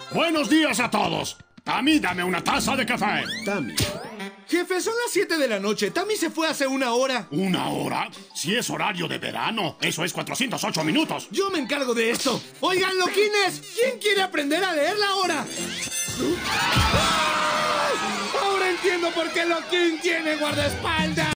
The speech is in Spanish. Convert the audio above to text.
Buenos días a todos. Tammy, dame una taza de café. Tammy. Jefe, son las 7 de la noche. Tammy se fue hace una hora. ¿Una hora? Si es horario de verano, eso es 408 minutos. Yo me encargo de esto. Oigan, loquines, ¿quién quiere aprender a leer la hora? ¡Ah! Ahora entiendo por qué Loquín tiene guardaespaldas.